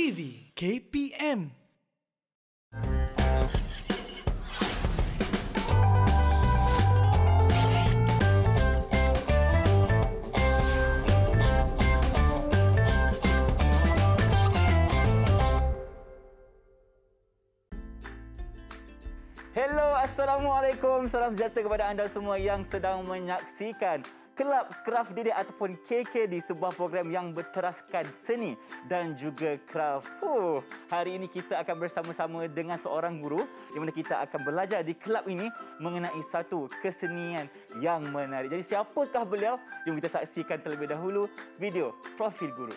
TV KPM. Hello, Assalamualaikum. Salam sejahtera kepada anda semua yang sedang menyaksikan Kelab Kraft Didik ataupun KKD, sebuah program yang berteraskan seni dan juga kraft. Hari ini kita akan bersama-sama dengan seorang guru di mana kita akan belajar di kelab ini mengenai satu kesenian yang menarik. Jadi siapakah beliau? Jom kita saksikan terlebih dahulu video profil guru.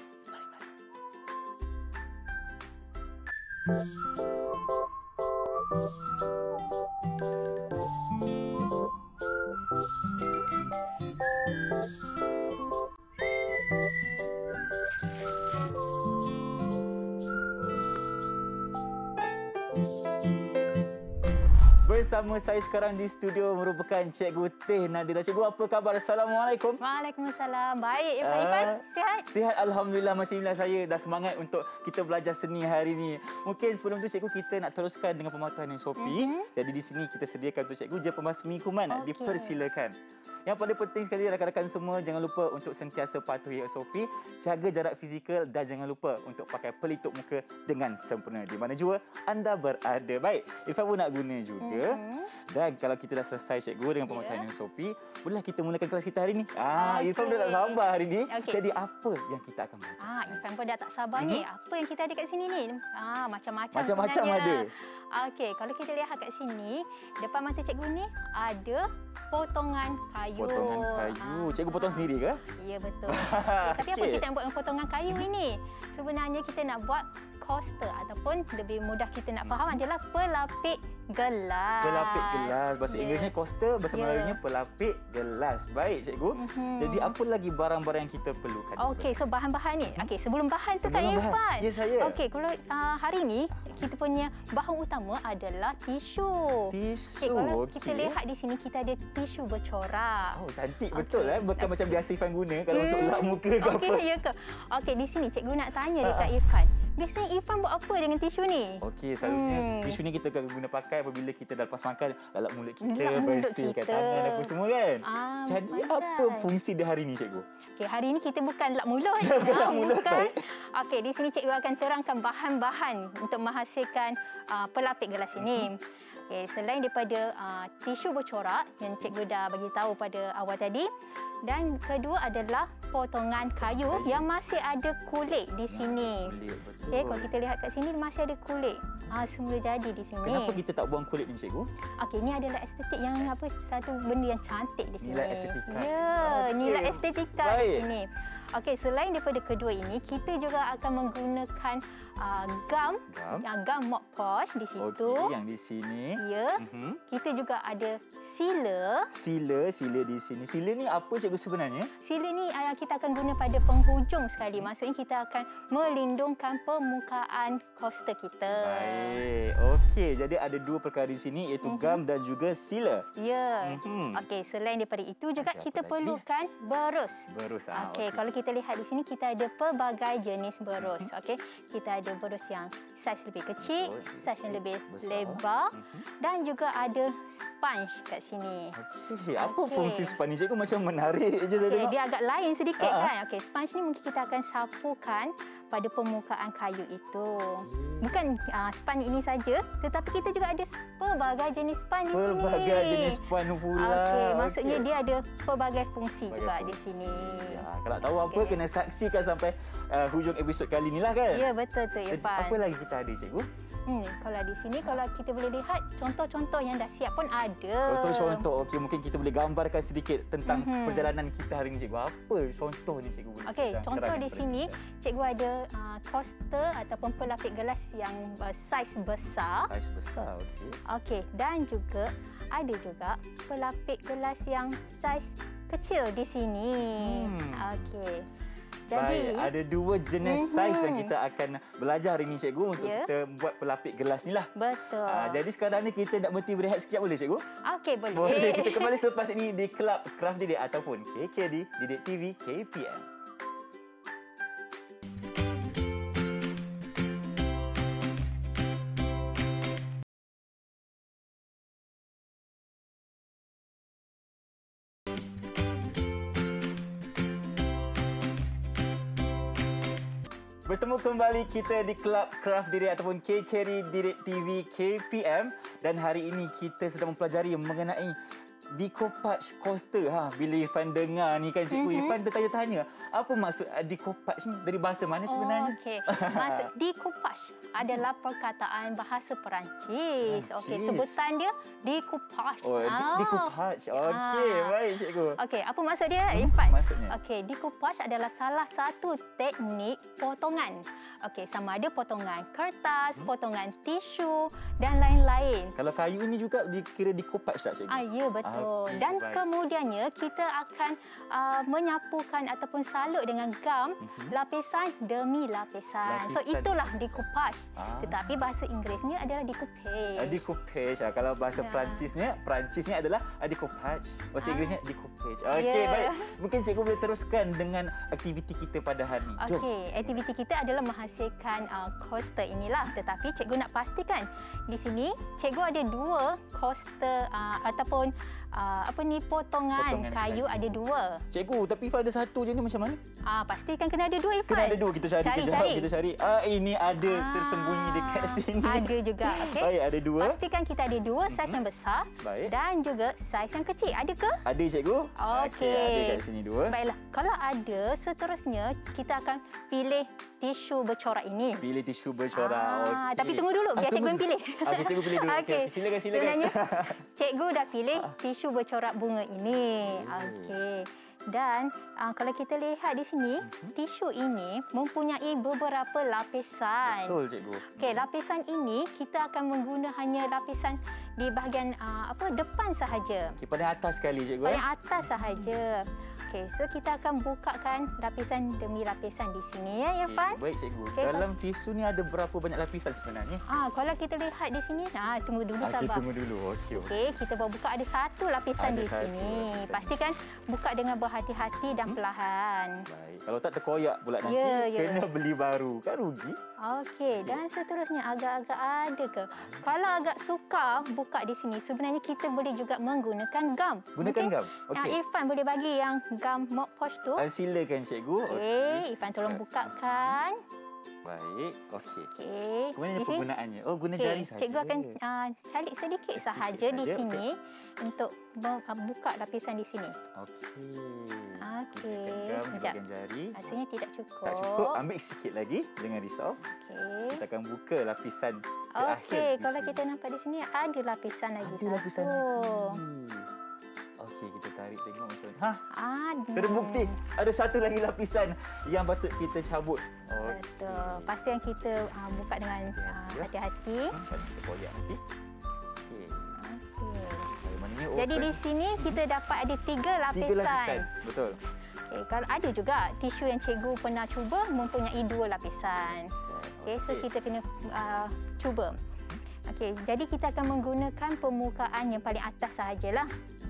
Bersama saya sekarang di studio merupakan Cikgu Teh Nadira. Cikgu, apa khabar? Assalamualaikum. Waalaikumsalam. Baik, Irfan. Sihat? Sihat, Alhamdulillah. Masya-Allah, saya dah semangat untuk kita belajar seni hari ini. Mungkin sebelum tu, Cikgu, kita nak teruskan dengan pematuhan SOP. Jadi di sini kita sediakan untuk Cikgu je pemasmi kuman. Dipersilakan. Yang paling penting sekali, rakan-rakan semua, jangan lupa untuk sentiasa patuhi SOP, jaga jarak fizikal dan jangan lupa untuk pakai pelitup muka dengan sempurna di mana jua anda berada. Baik, Irfan pun nak guna juga. Dan kalau kita dah selesai, Cikgu, dengan pematuhan SOP, bolehlah kita mulakan kelas kita hari ini. Irfan dah tak sabar hari ini. Jadi apa yang kita akan belajar? Irfan pun dah tak sabar ni. Apa yang kita ada kat sini ni? Macam-macam ada. Okey, kalau kita lihat kat sini, depan mata Cikgu ni ada potongan kayu. Potongan kayu. Cikgu potong sendiri ke? Ya, betul. Tapi apa kita nak buat dengan potongan kayu ini? Sebenarnya kita nak buat coaster ataupun lebih mudah kita nak faham adalah pelapik gelas. Pelapik gelas. Bahasa Inggerisnya coaster, bahasa Melayunya pelapik gelas. Baik, Cikgu. Jadi apa lagi barang-barang yang kita perlukan? Okey, so bahan-bahan ni. Okey, sebelum bahan tu Kak Irfan. Ya, saya. Okey, kalau hari ni kita punya bahan utama adalah tisu. Tisu. Kalau kita lihat di sini kita ada tisu bercorak. Oh, cantik betul bukan macam biasa Irfan guna kalau untuk lap muka ke apa. Ya ke? Okey, di sini cikgu nak tanya dekat Irfan. Biasanya Irfan buat apa dengan tisu ni? Okey, selalunya tisu ni kita akan guna pakai apabila kita dah lepas makan, lalap mulut kita, bersihkan tangan apa semua kan. Jadi apa fungsi dia hari ni, Cikgu? Okey, hari ini kita bukan lap mulut. Bukan lap mulut, baik. Okey, di sini cikgu akan terangkan bahan-bahan untuk menghasilkan pelapik gelas ini. Okay, selain daripada tisu bercorak yang cikgu dah bagi tahu pada awal tadi, dan kedua adalah potongan kayu yang masih ada kulit di sini. Kulit, betul. Okay, kalau kita lihat kat sini masih ada kulit. Semula jadi di sini. Kenapa kita tak buang kulit ni, Cikgu? Okey, ini adalah estetik yang satu benda yang cantik di sini. Nilai estetika. Ya, nilai estetika di sini. Okey, selain daripada kedua ini, kita juga akan menggunakan gam mop posh di situ. Okey, yang di sini. Ya. Kita juga ada sila. Sila di sini. Sila ni apa, Cikgu, sebenarnya? Sila ni kita akan guna pada penghujung sekali. Maksudnya kita akan melindungkan permukaan coaster kita. Baik. Okey, jadi ada dua perkara di sini iaitu gam dan juga sila. Ya. Okey, selain daripada itu juga kita perlukan berus. Berus. Okey, kalau kita lihat di sini kita ada pelbagai jenis berus. Okey, kita ada berus yang saiz lebih kecil, saiz yang lebih lebar dan juga ada sponge kat sini. Okey, apa fungsi sponge ni, Cikgu? Macam menarik je saya tengok. Dia agak lain sedikit kan. Okey, sponge ni mungkin kita akan sapukan pada permukaan kayu itu. Bukan sponge ini saja, tetapi kita juga ada pelbagai jenis sponge di sini. Pelbagai jenis sponge pula. Okey, maksudnya dia ada pelbagai fungsi juga di sini. Ya, kalau tahu apa, kena saksikan sampai hujung episod kali inilah kan? Ya, betul tu, Irfan. Apa lagi kita ada, Cikgu? Kalau di sini, kalau kita boleh lihat contoh-contoh yang dah siap pun ada. Contoh-contoh. Okey, mungkin kita boleh gambarkan sedikit tentang perjalanan kita hari ini, Cikgu. Apa contohnya, Cikgu? Okey, contoh di sini, Cikgu ada coaster ataupun pelapik gelas yang saiz besar. Saiz besar, okey. Okey, dan juga ada juga pelapik gelas yang saiz kecil di sini. Okey. Jadi, baik, ada dua jenis saiz yang kita akan belajar hari ini, Cikgu, untuk kita buat pelapik gelas ni lah. Betul. Jadi sekarang ni kita nak berhenti berehat sekejap, boleh, Cikgu? Okey, boleh. Boleh. Kita kembali selepas ini di Kelab Kraft Didik ataupun KKD, Didik TV KPM. Bertemu kembali kita di Club Craft Direct ataupun KKD Direct TV KPM, dan hari ini kita sedang mempelajari mengenai decoupage coaster. Bila Irfan dengar ni kan cikgu, Irfan tertanya-tanya, apa maksud decoupage ni? Dari bahasa mana sebenarnya? Okey. Maksud decoupage adalah perkataan bahasa Perancis. Okey, sebutan dia decoupage. Decoupage. Okey, baik cikgu. Okey, apa maksud dia, Irfan? Maksudnya? Okey, decoupage adalah salah satu teknik potongan. Okey, sama ada potongan kertas, potongan tisu dan lain-lain. Kalau kayu ni juga dikira decoupage tak cikgu? Ya, betul. Okey, Dan baik. kemudiannya kita akan menyapukan ataupun salut dengan gam lapisan demi lapisan. So Lapisan itulah demi decoupage. Tetapi bahasa Inggerisnya adalah decoupage. Decoupage. Kalau bahasa Perancisnya adalah decoupage. Bahasa Inggerisnya decoupage. Okey, baik. Mungkin cikgu boleh teruskan dengan aktiviti kita pada hari ini. Jom. Okey, aktiviti kita adalah menghasilkan coaster inilah. Tetapi cikgu nak pastikan di sini cikgu ada 2 coaster ataupun potongan kayu ada 2. Cikgu, tapi Ifan ada 1 je ni macam mana? Pastikan kena ada 2, Irfan. Kena ada 2, kita cari kejap. Kita cari. Ini ada tersembunyi dekat sini. Ada juga, okey. Baik, ada 2. Pastikan kita ada 2 saiz yang besar. Baik. Dan juga saiz yang kecil. Ada ke? Ada cikgu. Okey. Ada kat sini 2. Baiklah, kalau ada, seterusnya kita akan pilih tisu bercorak ini. Pilih tisu bercorak. Okey. Tapi tunggu dulu, biar cikgu yang pilih. Okey, cikgu pilih dulu. Okey, silakan. Sebenarnya, cikgu dah pilih tisu bercorak bunga ini. Okey. Dan kalau kita lihat di sini, tisu ini mempunyai beberapa lapisan. Betul, cikgu. Okey, lapisan ini kita akan menggunakan hanya lapisan di bahagian depan sahaja. Okey, paling atas sekali, cikgu. Paling atas sahaja. Okey, so kita akan bukakan lapisan demi lapisan di sini ya, Irfan. Baik, cikgu. Okey, Dalam tisu ni ada berapa banyak lapisan sebenarnya? Kalau kita lihat di sini, tunggu dulu Okey, sabar. tunggu dulu. Okey. Okey, kita baru buka ada 1 lapisan Ada di 1 sini. lapisan. Pastikan buka dengan berhati-hati dan perlahan. Baik. Kalau tak terkoyak pula nanti, Ya. kena beli baru. Kan rugi. Okey, dan seterusnya agak-agak ada ke? Kalau agak sukar buka di sini, sebenarnya kita boleh juga menggunakan gam. Gunakan gam? Okey. Irfan boleh bagi yang gam Mop Posh tu. Silakan, cikgu. Okey, Irfan tolong bukakan. Baik. Okey. Okey. Kemudian Di sini- penggunaannya. Guna Okey, jari saja. cikgu akan calik sedikit sahaja di saja, sini untuk buka lapisan di sini. Okey. Okey. Gunakan gam di Sekejap. bahagian jari. Rasanya tidak cukup. Tak cukup, ambil sikit lagi. Jangan risau. Okey. Kita akan buka lapisan terakhir. Okey, di kalau sini. kita nampak di sini ada lapisan lagi Ada lapisan lagi. Okey, kita tarik tengok macam mana. Ada. Terbukti ada 1 lagi lapisan yang patut kita cabut. Betul. Pastikan kita buka dengan Ya. hati-hati. Kalau kita koyak nanti. Okey. Okey. Mana ni? Jadi di sini kita dapat ada 3 lapisan. 3 lapisan. Betul. Okey, kalau ada juga tisu yang cikgu pernah cuba mempunyai 2 lapisan. Okey, so kita kena cuba. Okey, jadi kita akan menggunakan permukaan yang paling atas sahajalah.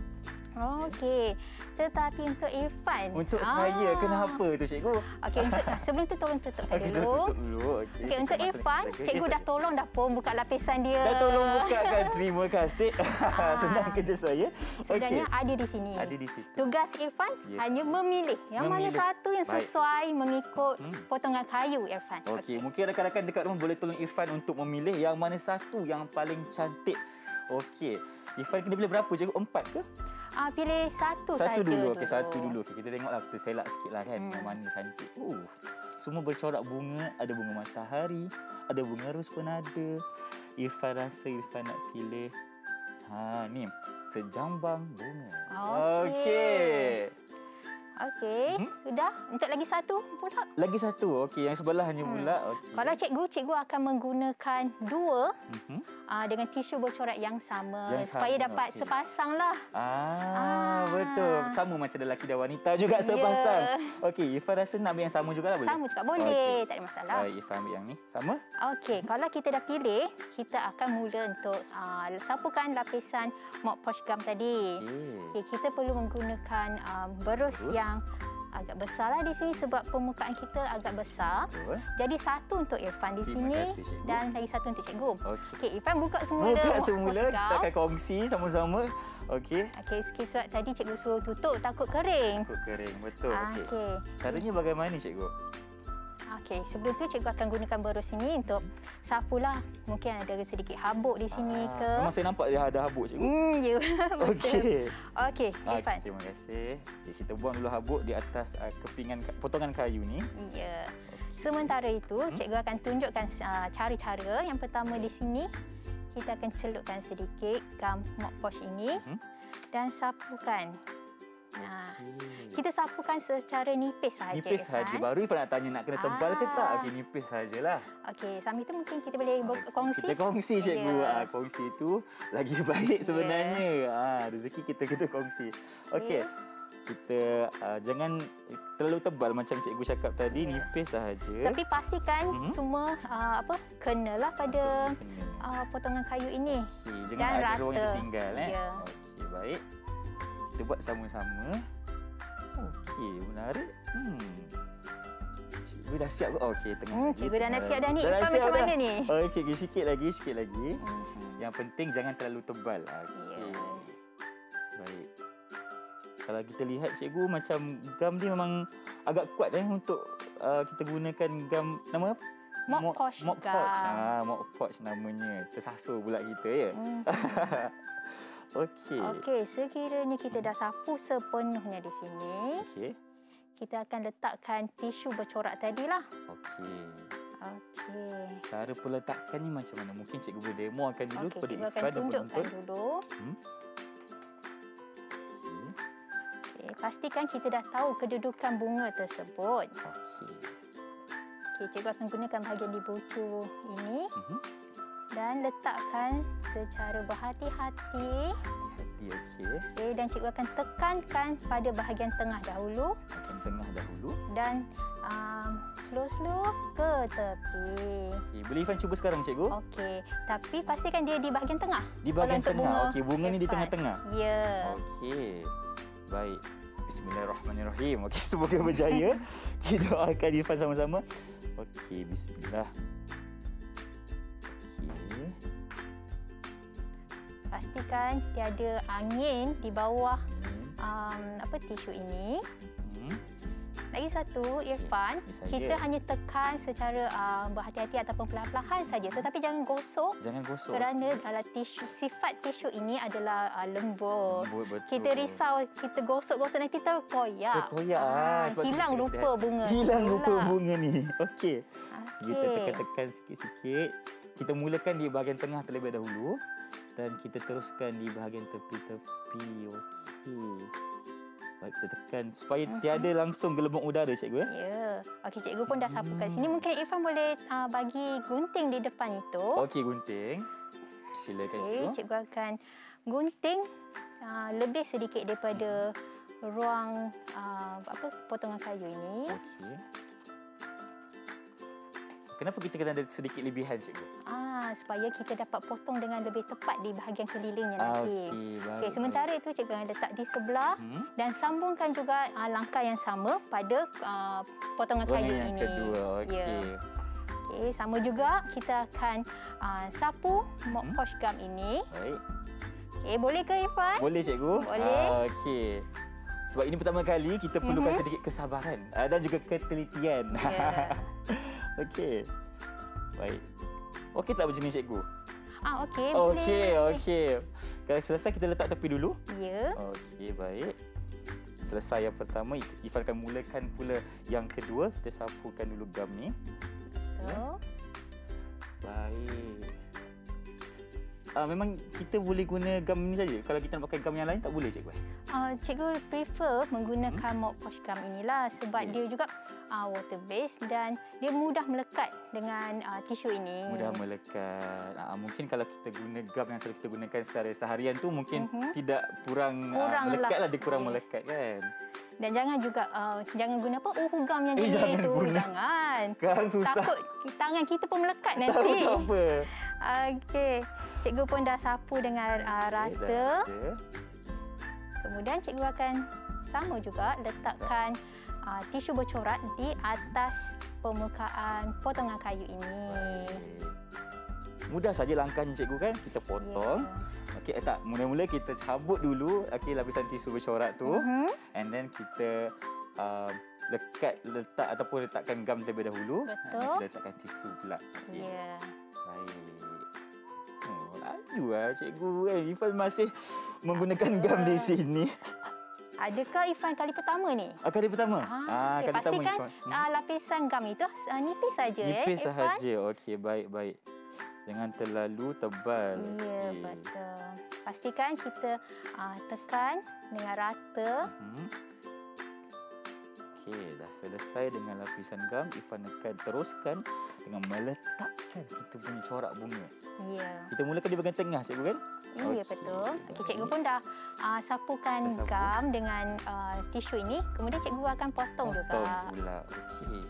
Okey, tetapi untuk Irfan. Untuk saya, kenapa tu cikgu? Okey, sebelum tu tolong tutupkan Okey, dulu. tutup dulu. Okey, Okey, untuk kita masuk Irfan, lagi. cikgu dah tolong dah pun buka lapisan dia. Dah tolong buka kan. Terima kasih. Senang kerja saya. Sebenarnya ada di sini. Ada di situ. Tugas Irfan hanya memilih yang mana Memilih. satu yang Baik. sesuai mengikut potongan kayu Irfan. Okey, mungkin rakan-rakan dekat rumah boleh tolong Irfan untuk memilih yang mana satu yang paling cantik. Okey. Irfan kena pilih berapa cikgu? 4 ke? Pilih satu saja. Satu dulu. Okey, satu dulu. Okey, kita tengoklah, kita selak sikitlah kan yang mana cantik. Semua bercorak bunga, ada bunga matahari, ada bunga ros pun ada. Irfan rasa Irfan nak pilih ni sejambang bunga. Okey. Okey, sudah. Untuk lagi satu pula. Lagi satu. Okey, yang sebelahnya pula. Okey. Kalau cikgu akan menggunakan 2 dengan tisu bercorak yang sama, supaya dapat sepasang lah. Betul. Sama macam lelaki dan wanita juga sepasang. Okey, Irfan rasa nak ambil yang sama juga lah boleh? Sama juga boleh, tak ada masalah. Baik, Irfan ambil yang ni. Sama? Okey, kalau kita dah pilih, kita akan mula untuk sapukan lapisan Mop Posh gum tadi. Okey, kita perlu menggunakan berus yang agak besarlah di sini sebab permukaan kita agak besar. Betul. Jadi 1 untuk Irfan di Terima sini kasih, cikgu. dan lagi 1 untuk cikgu. Okey. Okey, Irfan buka semula. Buka Mop semula, Posh kita gum. akan kongsi sama-sama. Okey. Okey, sikit sebab tadi cikgu suruh tutup takut kering. Takut kering, betul. Okey. Okey. Caranya bagaimana cikgu? Okey, sebelum tu cikgu akan gunakan berus ini untuk sapulah. Mungkin ada sedikit habuk di sini ke. Memang saya nampak dia ada habuk, cikgu. Ya, betul. Okey. Okey, Irfan. Terima kasih. Okay, kita buang dulu habuk di atas kepingan potongan kayu ni. Ya. Sementara itu, cikgu akan tunjukkan cara-cara. Yang pertama di sini, kita akan celupkan sedikit gam mop wash ini dan sapukan. Nah, kita sapukan secara nipis saja. Nipis saja. Baru Ifan nak tanya nak kena tebal ke tak? Okey, nipis sajalah. Okey, sambil itu mungkin kita boleh kongsi. Kita kongsi, cikgu. Ya. Kongsi itu lagi baik sebenarnya. Rezeki kita kena kongsi. Okey. Kita jangan terlalu tebal macam cikgu cakap tadi, nipis sahaja. Tapi pastikan semua kenalah pada potongan kayu ini. Okey, jangan dan ada rata. ruang yang tertinggal. Ya. Okey, baik. Kita buat sama-sama. Okey, menarik. Cikgu dah siap ke? Okey, tengah lagi. Cikgu dah nak siap dah ni. Dah Irfan macam mana ni? Okey, sikit lagi. Yang penting jangan terlalu tebal. Okey. Ya. Baik. Kalau kita lihat cikgu, macam gam dia memang agak kuat untuk kita gunakan gam nama apa? Mop Posh Mop gam. Posh. Mop Posh namanya. Tersasul pula kita ya. Okey. Okey, sekiranya kita dah sapu sepenuhnya di sini, Okey. kita akan letakkan tisu bercorak tadilah. Okey. Okey. Cara peletakan ni macam mana? Mungkin cikgu boleh demokan dulu Okey, kepada cikgu akan Ifan dan tunjukkan penonton. dulu. Okey. Okey, pastikan kita dah tahu kedudukan bunga tersebut. Okey. Okey, cikgu akan gunakan bahagian di bucu ini dan letakkan secara berhati-hati. Hati, okey. Okey, dan cikgu akan tekankan pada bahagian tengah dahulu Bahagian tengah dahulu. dan slow-slow ke tepi. Okey, boleh Ifan cuba sekarang cikgu? Okey, tapi pastikan dia di bahagian tengah. Di bahagian Kalau untuk tengah. bunga Okey, bunga ni di Irfan. tengah-tengah. Ya. Okey. Baik. Bismillahirrahmanirrahim. Okey, semoga berjaya. Kita doakan Irfan sama-sama. Okey, bismillah. Okey. Pastikan tiada angin di bawah tisu ini. Lagi satu, Irfan, saya. kita hanya tekan secara berhati-hati ataupun perlahan-lahan saja, tetapi jangan gosok. Jangan gosok. Kerana sifat tisu ini adalah lembut. Lembut, betul. Kita risau, kita gosok-gosok nanti terkoyak. Terkoyak. Sebab Hilang kita rupa bunga. Hilang rupa Itulah. bunga ni. Okey. Kita Okey. tekan-tekan sikit-sikit. Kita mulakan di bahagian tengah terlebih dahulu. Dan kita teruskan di bahagian tepi-tepi. Okey. Baik, kita tekan supaya tiada langsung gelembung udara, cikgu. Ya. Okey, cikgu pun dah sapukan sini. Mungkin Irfan boleh bagi gunting di depan itu. Okey, gunting. Silakan, Okey, cikgu. cikgu akan gunting lebih sedikit daripada ruang potongan kayu ini. Okey. Kenapa kita kena ada sedikit lebihan, cikgu? Supaya kita dapat potong dengan lebih tepat di bahagian kelilingnya nanti. Okey, baik. Okey, sementara itu cikgu akan letak di sebelah dan sambungkan juga langkah yang sama pada potongan kayu Warna yang ini. kedua. Okey. Ya. Okey, sama juga kita akan sapu mop wash gum ini. Baik. Okey, boleh ke Irfan? Boleh, cikgu? Boleh. Okey. Sebab ini pertama kali kita perlukan sedikit kesabaran dan juga ketelitian. Ya. Okey. Baik. Okey tak macam ni, cikgu? Okey, boleh. Okey. Kalau selesai kita letak tepi dulu. Ya. Okey, baik. Selesai yang pertama, Ifan akan mulakan pula yang kedua. Kita sapukan dulu gam ni. So, Baik. Memang kita boleh guna gam ni saja. Kalau kita nak pakai gam yang lain tak boleh, cikgu? cikgu prefer menggunakan mop wash gum inilah sebab dia juga water based dan dia mudah melekat dengan tisu ini. Mudah melekat. Mungkin kalau kita guna gam yang selalu kita gunakan secara seharian tu mungkin tidak kurang melekat lah. Dia kurang melekat kan. Dan jangan juga jangan guna gam yang jenis jangan tu. guna. Jangan. Sekarang susah. Takut tangan kita pun melekat Tak nanti. apa. Okey. Cikgu pun dah sapu dengan rata. Dah. Kemudian cikgu akan sama juga letakkan tisu bercorak di atas permukaan potongan kayu ini. Baik. Mudah saja langkahnya, cikgu kan. Kita potong. Okey, tak. Mula-mula kita cabut dulu lapisan tisu bercorak tu. And then kita letak ataupun letakkan gam terlebih dahulu. Betul. Kita letakkan tisu pula. Okey. Ya. Baik. Oh, laju lah cikgu kan. Irfan masih menggunakan gam di sini. Adakah Irfan kali pertama ni? Kali pertama? Okey, kali pertama pastikan Irfan. lapisan gam itu nipis saja Nipis Irfan. sahaja. Okey, baik. Jangan terlalu tebal. Ya, Okey. betul. Pastikan kita tekan dengan rata. Okey, dah selesai dengan lapisan gam. Irfan akan teruskan dengan meletakkan kita punya corak bunga. Ya. Kita mulakan di bahagian tengah, cikgu kan? Ya, Okey, betul. Okey, cikgu baik. pun dah sapukan Dah sapu. gam dengan tisu ini. Kemudian cikgu akan potong juga. pula. Okey.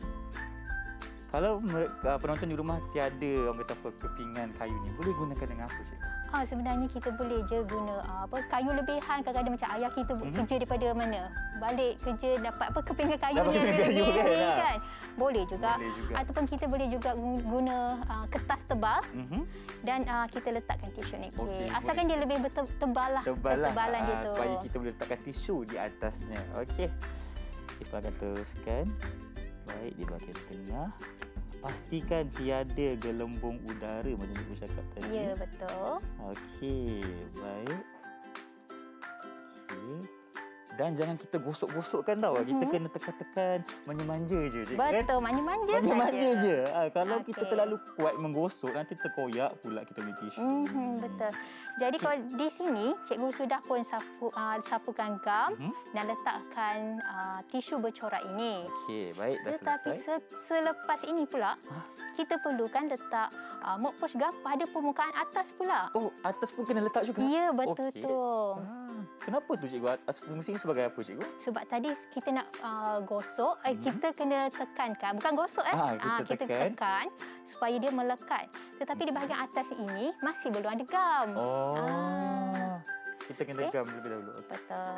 Kalau penonton di rumah tiada orang kata apa kepingan kayu ni, boleh gunakan dengan apa, cikgu? Sebenarnya kita boleh je guna kayu lebihan. Kadang-kadang macam ayah kita kerja daripada mana? Balik kerja dapat kepingan kayu Dapat ni kepingan kayu lebih kan, ni lah. kan. Boleh juga. Boleh juga. Ataupun kita boleh juga guna kertas tebal Mhm. dan kita letakkan tisu ni. Okey, Asalkan dia lebih tebal lah. Tebal lah. Ketebalan dia tu. Supaya kita boleh letakkan tisu di atasnya. Okey. Kita akan teruskan. Baik, di bahagian tengah. Pastikan tiada gelembung udara macam cikgu cakap tadi. Ya, betul. Okey, baik. Okey. Dan jangan kita gosok-gosokkan tau. Kita kena tekan-tekan, manja-manja je, cikgu kan? Betul, manja-manja saja. Manja-manja je. Kalau kita Okey. terlalu kuat menggosok, nanti terkoyak pula kita punya tisu. Betul. Jadi kalau di sini cikgu sudah pun sapukan gam dan letakkan tisu bercorak ini. Okey, baik, dah Tetapi selesai. selepas ini pula kita perlukan letak mokposh gam pada permukaan atas pula. Oh, atas pun kena letak juga? Ya, betul Okey. tu. Kenapa tu, cikgu? Atas fungsi sebagai apa, cikgu? Sebab tadi kita nak gosok, kita kena tekankan. Bukan gosok Kita kita tekan. tekan supaya dia melekat. Tetapi di bahagian atas ini masih belum ada gam. Oh. Kita kena Okey. gam terlebih dahulu. Okey. Betul.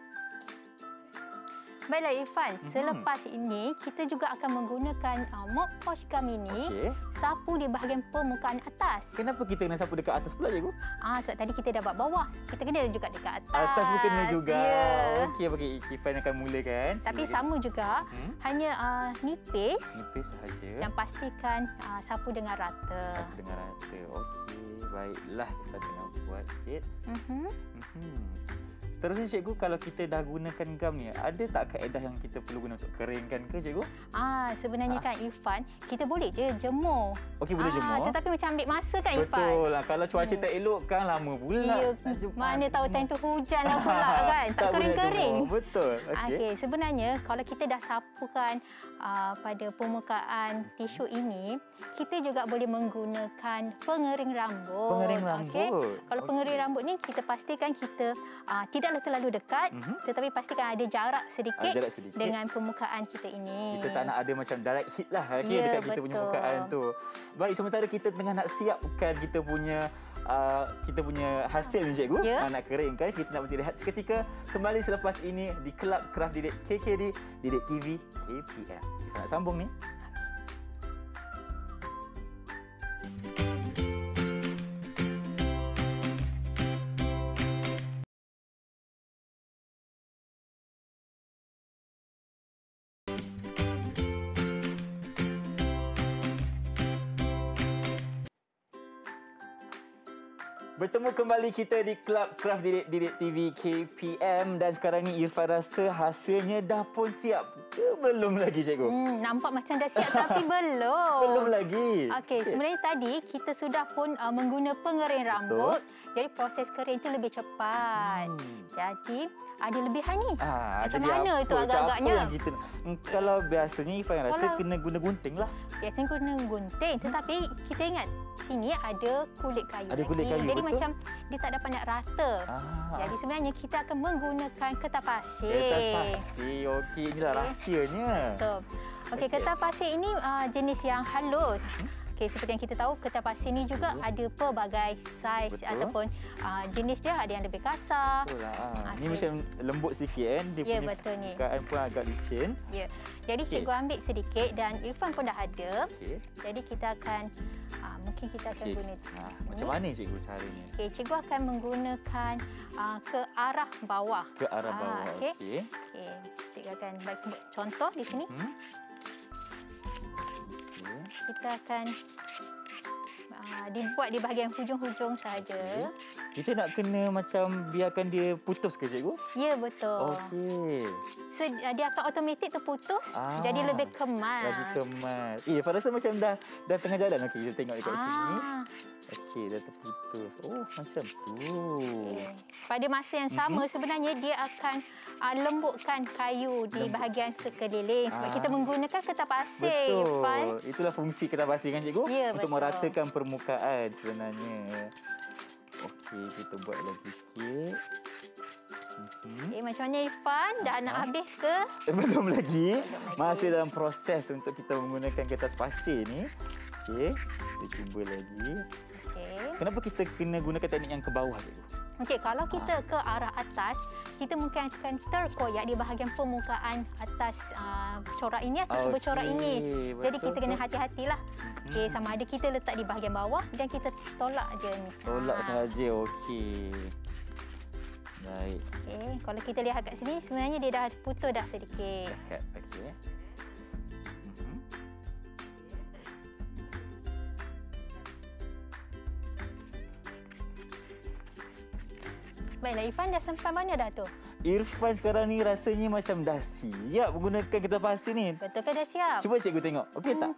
Baiklah Irfan, selepas ini kita juga akan menggunakan mokposh gam ini Okey. sapu di bahagian permukaan atas. Kenapa kita kena sapu dekat atas pula, cikgu? Sebab tadi kita dah buat bawah, kita kena juga dekat atas. Atas pun kena juga. Ya. Okey, Irfan akan mulakan. Tapi Silakan. sama juga, hanya nipis Nipis sahaja. dan pastikan sapu dengan rata. Sapu dengan rata. Okey, baiklah. Irfan tengah buat sikit. Seterusnya, cikgu, kalau kita dah gunakan gam ni, ada tak kaedah yang kita perlu guna untuk keringkan ke, cikgu? Sebenarnya kan Irfan, kita boleh je jemur. Okey, boleh jemur. Tetapi macam ambil masa kan Irfan? Betul lah. Kalau cuaca tak elok kan lama pula. Ya, Nak jemur. mana tahu time tu hujan lah pula kan. Tak boleh kering-kering. jemur. Betul. Okey. Okey, sebenarnya kalau kita dah sapukan pada permukaan tisu ini, kita juga boleh menggunakan pengering rambut. Pengering Okey? rambut. Kalau pengering rambut ni kita pastikan kita tidaklah terlalu dekat, tetapi pastikan ada jarak sedikit, Jarak sedikit. dengan permukaan kita ini. Kita tak nak ada macam direct hit lah Ya, dekat kita punya betul. permukaan tu. Baik, sementara kita tengah nak siapkan kita punya hasil ni, cikgu. Ya. Nak keringkan, kita nak berhenti rehat seketika. Kembali selepas ini di Kelab Kraft Didik KKD, Didik TV KPM. Kita nak sambung ni. Bertemu kembali kita di Kelab Kraft Didik TV KPM dan sekarang ni Irfan rasa hasilnya dah pun siap ke belum lagi, cikgu? Nampak macam dah siap tapi belum. Belum lagi. Okey, sebenarnya tadi kita sudah pun mengguna pengering rambut. Jadi proses kering itu lebih cepat. Jadi ada lebihan ni. Macam jadi mana apa? itu Macam agak-agagnya? apa yang kita kalau biasanya Irfan rasa Kalau- kena guna gunting lah. Biasanya guna gunting, tetapi kita ingat sini ada kulit kayu. Ada kulit lagi. kayu, Jadi betul. macam dia tak dapat nak rata. Jadi sebenarnya kita akan menggunakan kertas pasir. Kertas pasir. Okey, inilah rahsianya. Betul. Okey, kertas pasir ini jenis yang halus. Okey, seperti yang kita tahu, kertas pasir ni juga ada pelbagai saiz ataupun jenis dia. Ada yang lebih kasar. Betul lah. Ni macam lembut sikit kan. Dia Ya, punya betul ni. permukaan pun agak licin. Ya. Jadi cikgu ambil sedikit dan Irfan pun dah ada. Okey. Jadi kita akan mungkin kita akan guna Macam mana cikgu caranya? Okey, cikgu akan menggunakan ke arah bawah. Ke arah bawah. Okey. Okey. Okey, cikgu akan bagi contoh di sini. Kita akan dibuat di bahagian hujung-hujung sahaja. Kita nak kena macam biarkan dia putus ke cikgu? Ya, betul. Okey. So, dia akan automatik terputus, jadi lebih kemas. Lagi kemas. Pada rasa macam dah tengah jalan. Okey, kita tengok dekat sini. Okey, dah terputus. Oh, macam tu. Okay. Pada masa yang sama sebenarnya dia akan lembutkan kayu di bahagian sekeliling sebab kita menggunakan kertas pasir. Betul. Irfan. Itulah fungsi kertas pasir kan cikgu? Ya, untuk betul. meratakan permukaan sebenarnya. Okey, kita buat lagi sikit. Okay, macam mana Irfan? Dah nak habis ke? Belum lagi. Masih dalam proses untuk kita menggunakan kertas pasir ni. Okey, kita cuba lagi. Okay. Kenapa kita kena gunakan teknik yang ke bawah cikgu? Okey, kalau kita ke arah atas, kita mungkin akan terkoyak di bahagian permukaan atas corak ini atau bercorak ini. Jadi kita kena hati-hatilah. Okey, sama ada kita letak di bahagian bawah dan kita tolak je ni. Tolak sahaja. Okey. Baik. Okey, kalau kita lihat kat sini sebenarnya dia dah putus dah sedikit. Dekat. Okey. Baiklah, Irfan dah sampai mana dah tu? Irfan sekarang ni rasanya macam dah siap menggunakan kertas pasir ni. Betul ke dah siap? Cuba cikgu tengok. Okey tak?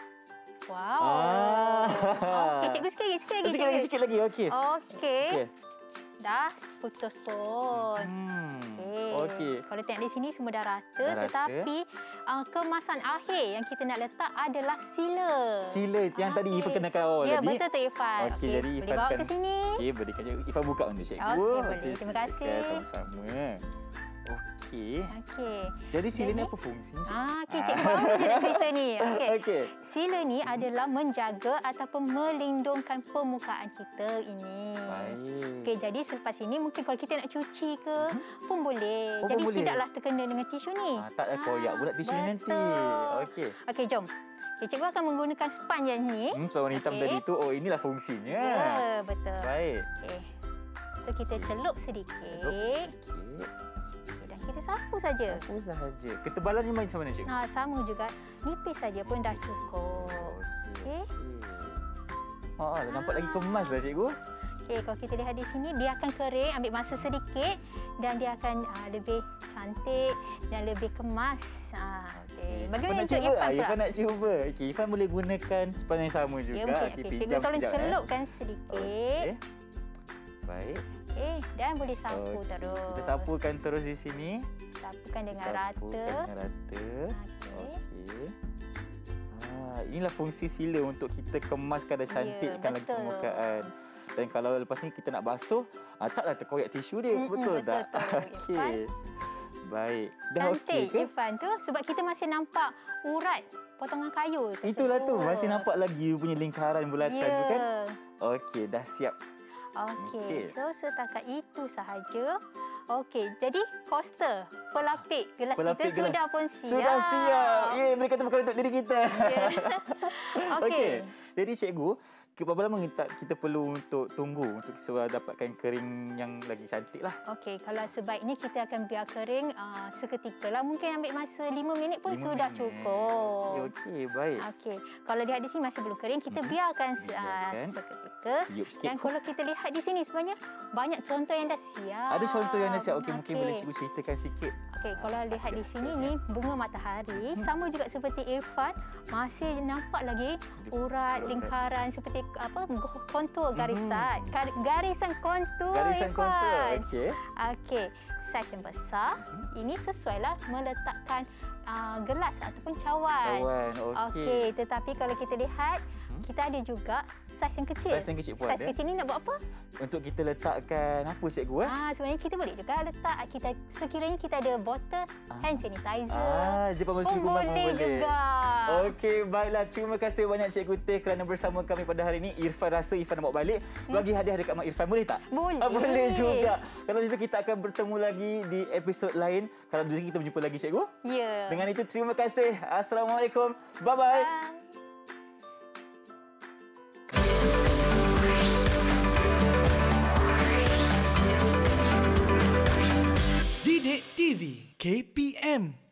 Wow. Okey, cikgu sikit lagi. Sikit lagi. Okey. Okey. Dah putus pun. Okey. Kalau tengok di sini semua dah rata, Dah rata. tetapi kemasan akhir yang kita nak letak adalah sila. Sila yang tadi Irfan kenakan awal Ya, tadi. betul tu Irfan. Okey, jadi boleh Irfan bawa kan ke sini. Okey, berikan cikgu. Irfan buka untuk cikgu. Okey, boleh. Terima silakan. kasih. Sama-sama. Okey. Okey. Jadi sila ni apa fungsinya? Cikgu? Okey, cikgu baru je nak cerita ni. Okey. Okey. Sila ni adalah menjaga ataupun melindungkan permukaan kita ini. Baik. Okey, jadi selepas ini mungkin kalau kita nak cuci ke pun boleh. Oh, jadi pun boleh? tidaklah terkena dengan tisu ni. Taklah koyak pula tisu ni nanti. Betul. Okey. Okey, jom. Okay, cikgu akan menggunakan span yang ni. Span warna hitam tadi tu, inilah fungsinya. Ya, betul. Baik. Okey. So, kita celup sedikit. Celup sedikit. Okay, dan kita sapu saja. Sapu sahaja. Ketebalannya macam mana, cikgu? Sama juga. Nipis saja pun dah cukup. Okey. Okey. Nampak lagi kemas dah, cikgu. Okey, kalau kita lihat di sini, dia akan kering, ambil masa sedikit dan dia akan lebih cantik dan lebih kemas. Okey. Bagaimana nak untuk cuba? Irfan pula? Irfan nak cuba. Okey, Irfan boleh gunakan span yang sama juga. Ya, mungkin. Okey, cikgu tolong sekejap, celupkan sedikit. Okey. Baik. Okey, dan boleh sapu Okey, terus. Kita sapukan terus di sini. Sapukan dengan Sapukan rata. dengan rata. Okey. Okey. Inilah fungsi sila untuk kita kemaskan dan cantikkan lagi betul. permukaan. Dan kalau lepas ni kita nak basuh, taklah terkoyak tisu dia. Betul tak? betul, Okey. Baik. Dah okey Cantik ke? Irfan tu sebab kita masih nampak urat potongan kayu tersebut. Itulah tu. Masih nampak lagi punya lingkaran bulatan tu kan? Ya. Okey, dah siap. Okey. Okey. So setakat itu sahaja. Okey, jadi coaster pelapik gelas Pelapik kita gelas. sudah pun siap. Sudah siap. Ye, mereka tu bukan untuk diri kita. Ya. Okey. Jadi cikgu, berapa lama kita perlu untuk tunggu untuk kita dapatkan kering yang lagi cantik lah? Okey, kalau sebaiknya kita akan biar kering seketika lah. Mungkin ambil masa 5 minit pun 5 sudah minit. cukup. Okey, baik. Okey, kalau lihat di sini masih belum kering, kita biarkan Biarkan. seketika. Tiup sikit. Dan kalau kita lihat di sini sebenarnya banyak contoh yang dah siap. Ada contoh yang dah siap. Okey, mungkin boleh cikgu ceritakan sikit. Okey, kalau lihat di sini ni bunga matahari sama juga seperti Irfan, masih nampak lagi urat lingkaran seperti apa kontur garisan. Garisan kontur Garisan Irfan. kontur. Okey. Okey. saiz yang besar. Ini sesuailah meletakkan gelas ataupun cawan. Okey, tetapi kalau kita lihat, kita ada juga saiz yang kecil. Saiz yang kecil pun ada. Saiz kecil ni nak buat apa? Untuk kita letakkan apa cikgu? Sebenarnya kita boleh juga letak sekiranya kita ada botol hand sanitizer. Dia pembersih kuman pun boleh juga. Okey, baiklah. Terima kasih banyak Cikgu Teh kerana bersama kami pada hari ini. Irfan rasa Irfan nak bawa balik. Bagi hadiah dekat Mak Irfan, boleh tak? Boleh. Boleh juga. Kalau begitu kita akan bertemu lagi di episod lain. Kalau begitu kita berjumpa lagi Cikgu. Ya. Dengan itu terima kasih. Assalamualaikum. Bye-bye. Didik TV KPM